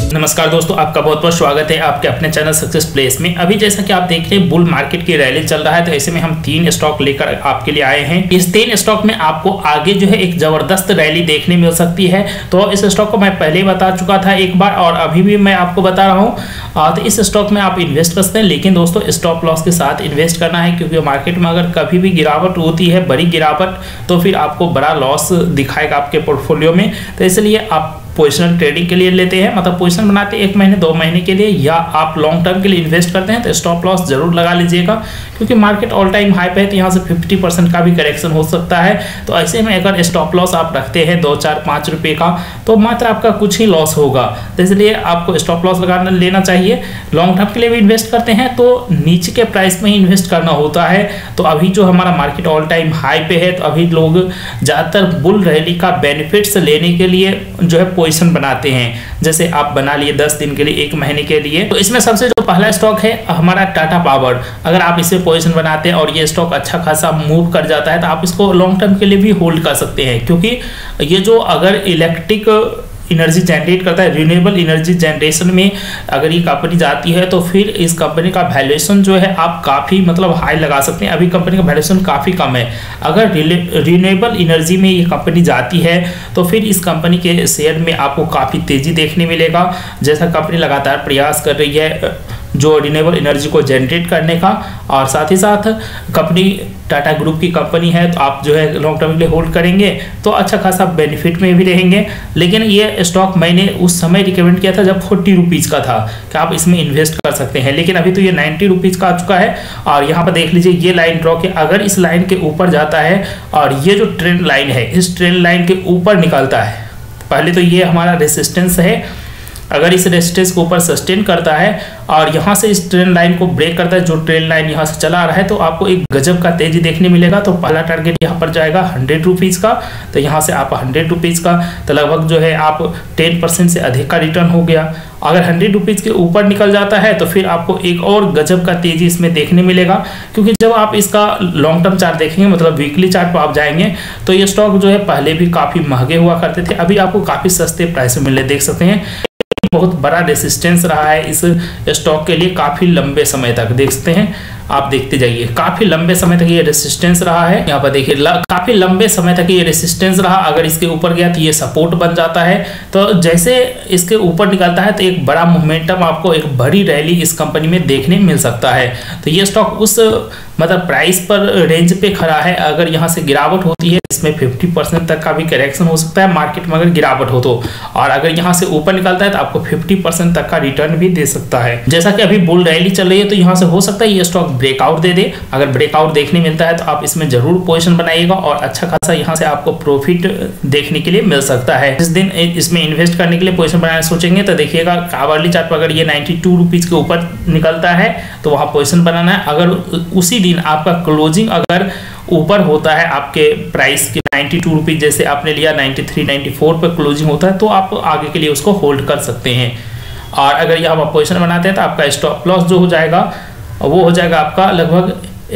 नमस्कार दोस्तों, आपका बहुत बहुत स्वागत है आपके अपने चैनल सक्सेस प्लेस में। अभी जैसा कि आप देख रहे हैं बुल मार्केट की रैली चल रहा है, तो ऐसे में हम 3 स्टॉक लेकर आपके लिए आए हैं। इस 3 स्टॉक में आपको आगे जो है एक जबरदस्त रैली देखने मिल सकती है। तो इस स्टॉक को मैं पहले ही बता चुका था एक बार और अभी भी मैं आपको बता रहा हूँ। तो इस स्टॉक में आप इन्वेस्ट कर सकते हैं, लेकिन दोस्तों स्टॉप लॉस के साथ इन्वेस्ट करना है, क्योंकि मार्केट में अगर कभी भी गिरावट होती है, बड़ी गिरावट, तो फिर आपको बड़ा लॉस दिखाएगा आपके पोर्टफोलियो में। तो इसलिए आप पोजिशनल ट्रेडिंग के लिए लेते हैं, मतलब पोजीशन बनाते हैं 1 महीने 2 महीने के लिए, या आप लॉन्ग टर्म के लिए इन्वेस्ट करते हैं तो स्टॉप लॉस जरूर लगा लीजिएगा, क्योंकि मार्केट ऑल टाइम हाई पे है, तो यहाँ से 50% का भी करेक्शन हो सकता है। तो ऐसे में अगर स्टॉप लॉस आप रखते हैं 2, 4, 5 रुपये का, तो मात्र आपका कुछ ही लॉस होगा। तो इसलिए आपको स्टॉप लॉस लगाना लेना चाहिए। लॉन्ग टर्म के लिए भी इन्वेस्ट करते हैं तो नीचे के प्राइस में ही इन्वेस्ट करना होता है। तो अभी जो हमारा मार्केट ऑल टाइम हाई पे है, तो अभी लोग ज़्यादातर बुल रैली का बेनिफिट्स लेने के लिए जो है पोजीशन बनाते हैं। जैसे आप बना लिए 10 दिन के लिए, 1 महीने के लिए। तो इसमें सबसे जो पहला स्टॉक है हमारा टाटा पावर। अगर आप इसे पोजीशन बनाते हैं और ये स्टॉक अच्छा खासा मूव कर जाता है, तो आप इसको लॉन्ग टर्म के लिए भी होल्ड कर सकते हैं, क्योंकि ये जो अगर इलेक्ट्रिक एनर्जी जनरेट करता है, रिन्यूएबल एनर्जी जनरेशन में अगर ये कंपनी जाती है, तो फिर इस कंपनी का वैल्यूएशन जो है आप काफ़ी मतलब हाई लगा सकते हैं। अभी कंपनी का वैल्यूएशन काफ़ी कम है। अगर रिन्यूएबल एनर्जी में ये कंपनी जाती है, तो फिर इस कंपनी के शेयर में आपको काफ़ी तेज़ी देखने मिलेगा, जैसा कंपनी लगातार प्रयास कर रही है जो रिन्यूएबल एनर्जी को जनरेट करने का। और साथ ही साथ कंपनी टाटा ग्रुप की कंपनी है, तो आप जो है लॉन्ग टर्म के लिए होल्ड करेंगे तो अच्छा खासा बेनिफिट में भी रहेंगे। लेकिन ये स्टॉक मैंने उस समय रिकमेंड किया था जब 40 रुपीज़ का था कि आप इसमें इन्वेस्ट कर सकते हैं, लेकिन अभी तो ये 90 रुपीज़ का आ चुका है। और यहाँ पर देख लीजिए ये लाइन ड्रॉ के, अगर इस लाइन के ऊपर जाता है और ये जो ट्रेंड लाइन है इस ट्रेंड लाइन के ऊपर निकलता है, पहले तो ये हमारा रेसिस्टेंस है, अगर इस रेजिस्टेंस को ऊपर सस्टेन करता है और यहाँ से इस ट्रेंड लाइन को ब्रेक करता है, जो ट्रेंड लाइन यहाँ से चला आ रहा है, तो आपको एक गजब का तेजी देखने मिलेगा। तो पहला टारगेट यहाँ पर जाएगा 100 रुपीज़ का। तो यहाँ से आप 100 रुपीज़ का, तो लगभग जो है आप 10% से अधिक का रिटर्न हो गया। अगर 100 रुपीज़ के ऊपर निकल जाता है, तो फिर आपको एक और गजब का तेजी इसमें देखने मिलेगा, क्योंकि जब आप इसका लॉन्ग टर्म चार्ट देखेंगे, मतलब वीकली चार्ट पर आप जाएंगे, तो ये स्टॉक जो है पहले भी काफ़ी महंगे हुआ करते थे, अभी आपको काफ़ी सस्ते प्राइस में मिले, देख सकते हैं। बहुत बड़ा रेसिस्टेंस रहा है इस स्टॉक के लिए काफ़ी लंबे समय तक, देख सकते हैं आप, देखते जाइए काफ़ी लंबे समय तक ये रेसिस्टेंस रहा है। यहाँ पर देखिए काफ़ी लंबे समय तक ये रेसिस्टेंस रहा। अगर इसके ऊपर गया तो ये सपोर्ट बन जाता है। तो जैसे इसके ऊपर निकलता है तो एक बड़ा मोमेंटम, आपको एक बड़ी रैली इस कंपनी में देखने मिल सकता है। तो ये स्टॉक उस मतलब प्राइस पर रेंज पे खड़ा है। अगर यहाँ से गिरावट होती है, इसमें 50% तक का भी करेक्शन हो सकता है मार्केट में अगर गिरावट हो तो, और अगर यहाँ से ऊपर निकलता है तो आपको 50% तक का रिटर्न भी दे सकता है। जैसा कि अभी बुल रैली चल रही है, तो यहाँ से हो सकता है ये स्टॉक ब्रेकआउट दे दे। अगर ब्रेकआउट देखने मिलता है तो आप इसमें जरूर पोजीशन बनाइएगा और अच्छा खासा यहाँ से आपको प्रॉफिट देखने के लिए मिल सकता है। जिस दिन इसमें इन्वेस्ट करने के लिए पोजीशन बनाना सोचेंगे, तो देखिएगा आवरली चार्ट पर अगर ये 92 रुपीज़ के ऊपर निकलता है तो वहाँ पोजीशन बनाना है। अगर उसी दिन आपका क्लोजिंग अगर ऊपर होता है आपके प्राइस के 92 रुपीज़, जैसे आपने लिया 93, 94 पर क्लोजिंग होता है, तो आप आगे के लिए उसको होल्ड कर सकते हैं। और अगर यहाँ आप पोजीशन बनाते हैं तो आपका स्टॉप लॉस जो हो जाएगा वो हो जाएगा आपका लगभग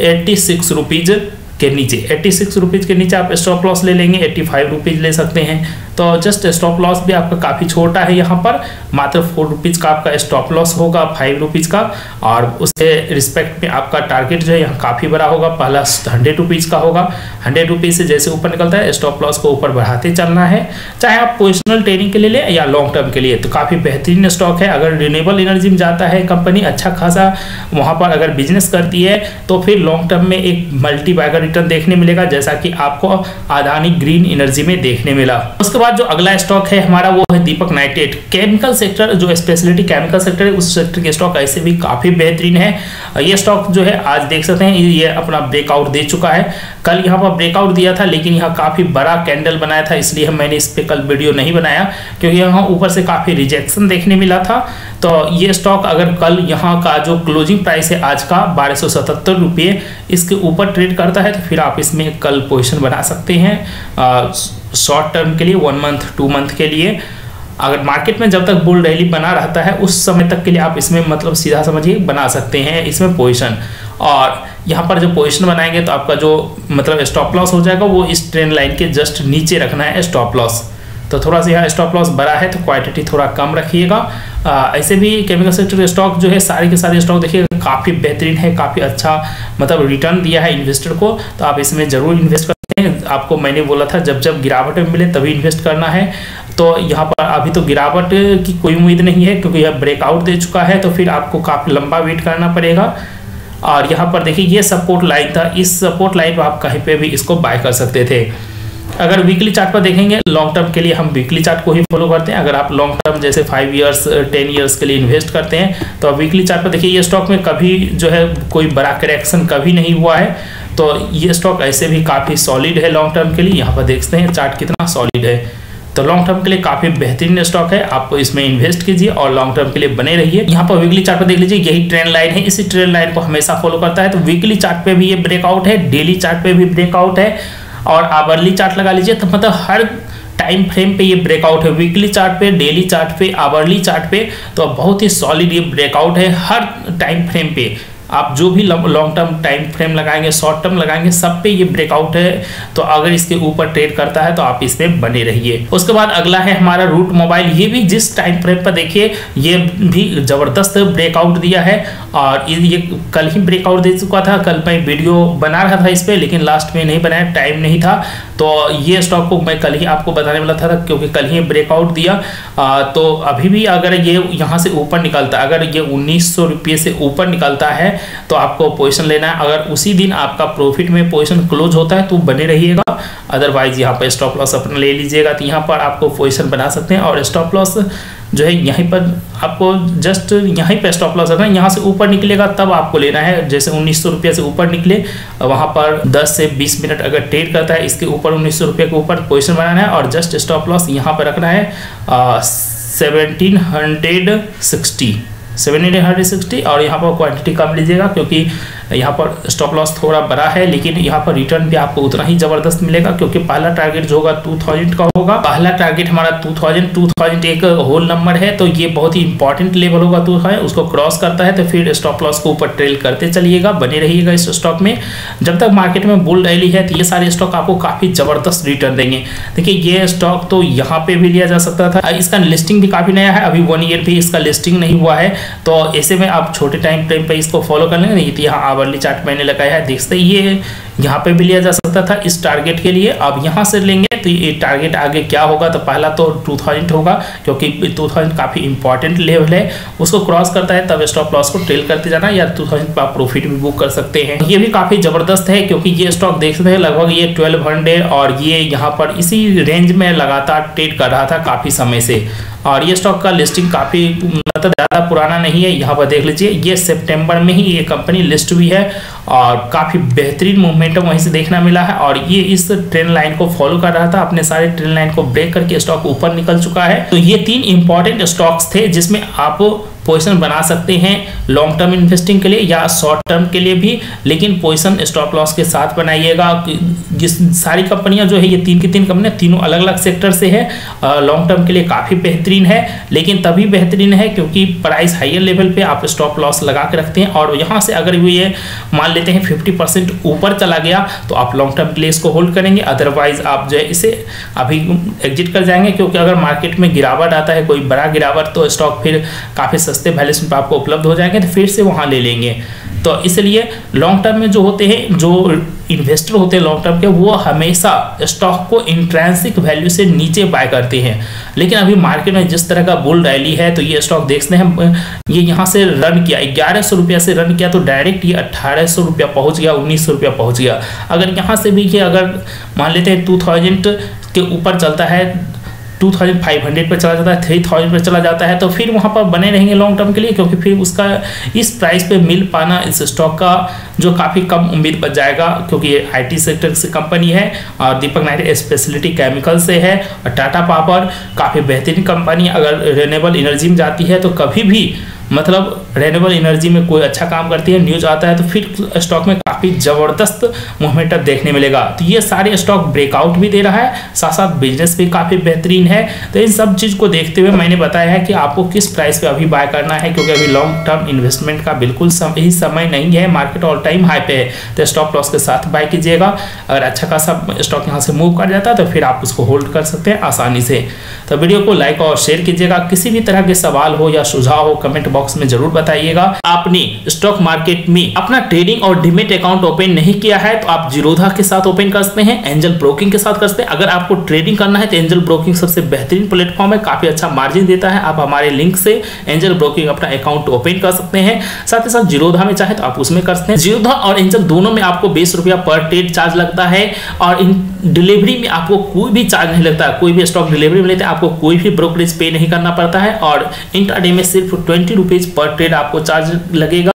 86 रुपीज़ के नीचे। 86 रुपीज़ के नीचे आप स्टॉप लॉस ले लेंगे, 85 रुपीज़ ले सकते हैं। तो जस्ट स्टॉप लॉस भी आपका काफ़ी छोटा है, यहाँ पर मात्र 4 रुपीज़ का आपका स्टॉप लॉस होगा, 5 रुपीज़ का। और उसके रिस्पेक्ट में आपका टारगेट जो है यहाँ काफ़ी बड़ा होगा, पहला 100 रुपीज़ का होगा। 100 रुपीज़ से जैसे ऊपर निकलता है स्टॉप लॉस को ऊपर बढ़ाते चलना है, चाहे आप पोजिशनल ट्रेडिंग के लिए ले या लॉन्ग टर्म के लिए। तो काफ़ी बेहतरीन स्टॉक है। अगर रिन्यूएबल एनर्जी में जाता है कंपनी, अच्छा खासा वहाँ पर अगर बिजनेस करती है, तो फिर लॉन्ग टर्म में एक मल्टी बैगर रिटर्न देखने मिलेगा, जैसा कि आपको अदानी ग्रीन एनर्जी में देखने मिला। उसके बाद जो अगला स्टॉक है हमारा वो है दीपक नाइट्रेट। केमिकल सेक्टर, जो स्पेशलिटी केमिकल सेक्टर है, उस सेक्टर के स्टॉक ऐसे भी काफ़ी बेहतरीन है। ये स्टॉक जो है आज देख सकते हैं ये अपना ब्रेकआउट दे चुका है। कल यहाँ पर ब्रेकआउट दिया था, लेकिन यहाँ काफ़ी बड़ा कैंडल बनाया था, इसलिए मैंने इस पर कल वीडियो नहीं बनाया, क्योंकि यहाँ ऊपर से काफ़ी रिजेक्शन देखने मिला था। तो ये स्टॉक अगर कल यहाँ का जो क्लोजिंग प्राइस है आज का 1277 रुपये, इसके ऊपर ट्रेड करता है, तो फिर आप इसमें कल पोजीशन बना सकते हैं शॉर्ट टर्म के लिए, 1 मंथ 2 मंथ के लिए। अगर मार्केट में जब तक बुल रैली बना रहता है उस समय तक के लिए आप इसमें मतलब सीधा समझिए बना सकते हैं इसमें पोजीशन। और यहाँ पर जो पोजीशन बनाएंगे तो आपका जो मतलब स्टॉप लॉस हो जाएगा वो इस ट्रेंड लाइन के जस्ट नीचे रखना है स्टॉप लॉस। तो थोड़ा सा यहाँ स्टॉप लॉस बड़ा है, तो क्वांटिटी थोड़ा कम रखिएगा। ऐसे भी केमिकल सेक्टर के स्टॉक जो है सारे के सारे स्टॉक देखिए काफ़ी बेहतरीन है, काफ़ी अच्छा मतलब रिटर्न दिया है इन्वेस्टर को, तो आप इसमें ज़रूर इन्वेस्ट करते हैं। आपको मैंने बोला था जब जब गिरावट में मिले तभी इन्वेस्ट करना है। तो यहाँ पर अभी तो गिरावट की कोई उम्मीद नहीं है क्योंकि यह ब्रेकआउट दे चुका है, तो फिर आपको काफ़ी लंबा वेट करना पड़ेगा। और यहाँ पर देखिए ये सपोर्ट लाइन था, इस सपोर्ट लाइन पर आप कहीं पे भी इसको बाय कर सकते थे। अगर वीकली चार्ट पर देखेंगे, लॉन्ग टर्म के लिए हम वीकली चार्ट को ही फॉलो करते हैं। अगर आप लॉन्ग टर्म जैसे 5 इयर्स 10 इयर्स के लिए इन्वेस्ट करते हैं तो वीकली चार्ट पर देखिए ये स्टॉक में कभी जो है कोई बड़ा करेक्शन कभी नहीं हुआ है, तो ये स्टॉक ऐसे भी काफ़ी सॉलिड है लॉन्ग टर्म के लिए। यहाँ पर देखते हैं चार्ट कितना सॉलिड है, तो लॉन्ग टर्म के लिए काफी बेहतरीन स्टॉक है, आप इसमें इन्वेस्ट कीजिए और लॉन्ग टर्म के लिए बने रहिए। यहाँ पर वीकली चार्ट पर देख लीजिए, यही ट्रेंड लाइन है, इसी ट्रेंड लाइन को हमेशा फॉलो करता है। तो वीकली चार्ट पे भी ये ब्रेकआउट है, डेली चार्ट पे भी ब्रेकआउट है, और आवरली चार्ट लगा लीजिए तो मतलब हर टाइम फ्रेम पे ये ब्रेकआउट है, वीकली चार्ट पे, डेली चार्ट पे, आवरली चार्ट पे, तो बहुत ही सॉलिड ये ब्रेकआउट है हर टाइम फ्रेम पे। आप जो भी लॉन्ग टर्म टाइम फ्रेम लगाएंगे, शॉर्ट टर्म लगाएंगे, सब पे ये ब्रेकआउट है। तो अगर इसके ऊपर ट्रेड करता है तो आप इसमें बने रहिए। उसके बाद अगला है हमारा रूट मोबाइल, ये भी जिस टाइम फ्रेम पर देखिए ये भी जबरदस्त ब्रेकआउट दिया है, और ये कल ही ब्रेकआउट दे चुका था। कल मैं वीडियो बना रहा था इस पर, लेकिन लास्ट में नहीं बनाया, टाइम नहीं था। तो ये स्टॉक को मैं कल ही आपको बताने वाला था क्योंकि कल ही ब्रेकआउट दिया। तो अभी भी अगर ये यहाँ से ऊपर निकलता है, अगर ये 1900 रुपये से ऊपर निकलता है तो आपको पोजीशन लेना है। अगर उसी दिन आपका प्रॉफिट में पोजीशन क्लोज होता है तो बने रहिएगा, अदरवाइज यहाँ पर स्टॉप लॉस अपना ले लीजिएगा। तो यहाँ पर आपको पोजीशन बना सकते हैं, और स्टॉप लॉस जो है यहीं पर आपको जस्ट यहीं पर स्टॉप लॉस रखना है। यहाँ से ऊपर निकलेगा तब आपको लेना है, जैसे 1900 रुपये से ऊपर निकले, वहाँ पर 10 से 20 मिनट अगर ट्रेड करता है इसके ऊपर 1900 रुपये के ऊपर पोजीशन बनाना है, और जस्ट स्टॉप लॉस यहाँ पर रखना है 1760, और यहाँ पर क्वांटिटी कम लीजिएगा क्योंकि यहाँ पर स्टॉप लॉस थोड़ा बड़ा है, लेकिन यहाँ पर रिटर्न भी आपको उतना ही जबरदस्त मिलेगा क्योंकि पहला टारगेट जो होगा 2000 का होगा। पहला टारगेट हमारा 2000 एक होल नंबर है, तो ये बहुत ही इंपॉर्टेंट लेवल होगा 2000, उसको क्रॉस करता है तो फिर स्टॉप लॉस को ऊपर ट्रेल करते चलिएगा, बने रहिएगा इस स्टॉक में। जब तक मार्केट में बुल रैली है तो ये सारे स्टॉक आपको काफी जबरदस्त रिटर्न देंगे। देखिए ये स्टॉक तो यहाँ पे भी लिया जा सकता था, इसका लिस्टिंग भी काफी नया है, अभी 1 ईयर भी इसका लिस्टिंग नहीं हुआ है, तो ऐसे में आप छोटे टाइम फ्रेम पे इसको फॉलो कर लेंगे। तो यहाँ आवरली चार्ट मैंने लगाया है, देखते ये यहाँ पे भी लिया जा सकता था इस टारगेट के लिए। अब यहाँ से लेंगे तो ये टारगेट आगे क्या होगा, तो पहला तो 2000 होगा क्योंकि 2000 काफी इंपॉर्टेंट लेवल है, उसको क्रॉस करता है तब स्टॉप लॉस को ट्रेल करते जाना, या 2000 पर आप प्रॉफिट भी बुक कर सकते हैं। ये भी काफी जबरदस्त है क्योंकि ये स्टॉक देख सकते हैं लगभग ये 1200 और ये यहाँ पर इसी रेंज में लगातार ट्रेड कर रहा था काफी समय से, और ये स्टॉक का लिस्टिंग काफी मतलब ज़्यादा पुराना नहीं है। यहाँ पर देख लीजिए ये सितंबर में ही ये कंपनी लिस्ट हुई है, और काफ़ी बेहतरीन मोमेंटम वहीं से देखना मिला है, और ये इस ट्रेंड लाइन को फॉलो कर रहा था, अपने सारे ट्रेंड लाइन को ब्रेक करके स्टॉक ऊपर निकल चुका है। तो ये 3 इंपॉर्टेंट स्टॉक्स थे जिसमें आप पोजीशन बना सकते हैं लॉन्ग टर्म इन्वेस्टिंग के लिए या शॉर्ट टर्म के लिए भी, लेकिन पोजीशन स्टॉप लॉस के साथ बनाइएगा। जिस सारी कंपनियां जो है ये 3 की 3 कंपनियां तीनों अलग अलग सेक्टर से है, लॉन्ग टर्म के लिए काफ़ी बेहतरीन है, लेकिन तभी बेहतरीन है क्योंकि प्राइस हाइयर लेवल पे आप स्टॉप लॉस लगा के रखते हैं, और यहाँ से अगर ये मान लेते हैं 50% ऊपर चला गया तो आप लॉन्ग टर्म के लिए इसको होल्ड करेंगे, अदरवाइज आप जो है इसे अभी एग्जिट कर जाएंगे, क्योंकि अगर मार्केट में गिरावट आता है कोई बड़ा गिरावट तो स्टॉक फिर काफ़ी सस्ते वैल्यूएशन पर आपको उपलब्ध हो जाएंगे, तो फिर से वहाँ ले लेंगे। तो इसलिए लॉन्ग टर्म में जो होते हैं, जो इन्वेस्टर होते हैं लॉन्ग टर्म के, वो हमेशा स्टॉक को इंट्रिंसिक वैल्यू से नीचे बाय करते हैं, लेकिन अभी मार्केट में जिस तरह का बुल रैली है तो ये स्टॉक देखते हैं ये यहाँ से रन किया 1100 रुपया से रन किया, तो डायरेक्ट ये 1800 रुपया पहुँच गया, 1900 रुपया पहुँच गया। अगर यहाँ से भी ये अगर मान लेते हैं 2000 के ऊपर चलता है, 2500 पे चला जाता है, 3000 पे चला जाता है, तो फिर वहाँ पर बने रहेंगे लॉन्ग टर्म के लिए, क्योंकि फिर उसका इस प्राइस पे मिल पाना इस स्टॉक का जो काफ़ी कम उम्मीद बच जाएगा, क्योंकि ये IT सेक्टर से कंपनी है, और दीपक नाइट्राइट स्पेशलिटी केमिकल से है, और टाटा पावर काफ़ी बेहतरीन कंपनी, अगर रिन्यूएबल एनर्जी में जाती है तो कभी भी मतलब रिन्यूएबल एनर्जी में कोई अच्छा काम करती है, न्यूज आता है तो फिर स्टॉक में काफी जबरदस्त मूवमेंट देखने मिलेगा। तो ये सारे स्टॉक ब्रेकआउट भी दे रहा है, साथ साथ बिजनेस भी काफी बेहतरीन है। तो इन सब चीज को देखते हुए मैंने बताया है कि आपको किस प्राइस पे अभी बाय करना है, क्योंकि अभी लॉन्ग टर्म इन्वेस्टमेंट का बिल्कुल सही समय नहीं है, मार्केट ऑल टाइम हाई पे है। तो स्टॉप लॉस के साथ बाय कीजिएगा। अगर अच्छा खासा स्टॉक यहाँ से मूव कर जाता है तो फिर आप उसको होल्ड कर सकते हैं आसानी से। तो वीडियो को लाइक और शेयर कीजिएगा। किसी भी तरह के सवाल हो या सुझाव हो कमेंट बॉक्स में जरूर बताइएगा। आपने स्टॉक मार्केट में अपना ट्रेडिंग और डीमैट अकाउंट ओपन नहीं किया है तो आप जीरोधा के साथ ओपन कर सकते हैं, एंजल ब्रोकिंग के साथ कर सकते हैं। अगर आपको ट्रेडिंग करना है तो एंजल ब्रोकिंग सबसे बेहतरीन प्लेटफॉर्म है, काफी अच्छा मार्जिन देता है। आप हमारे लिंक से एंजल ब्रोकिंग अपना अकाउंट ओपन कर सकते हैं। साथ ही साथ जीरोधा में चाहे तो आप उसमें कर सकते हैं। जीरोधा और एंजल दोनों में आपको 20 रुपया पर ट्रेड चार्ज लगता है और इन डिलीवरी में आपको कोई भी चार्ज नहीं लगता। कोई भी स्टॉक डिलीवरी में लेते हैं आपको कोई भी ब्रोकरेज पे नहीं करना पड़ता है और इंट्राडे में सिर्फ 20 रुपीज पर ट्रेड आपको चार्ज लगेगा।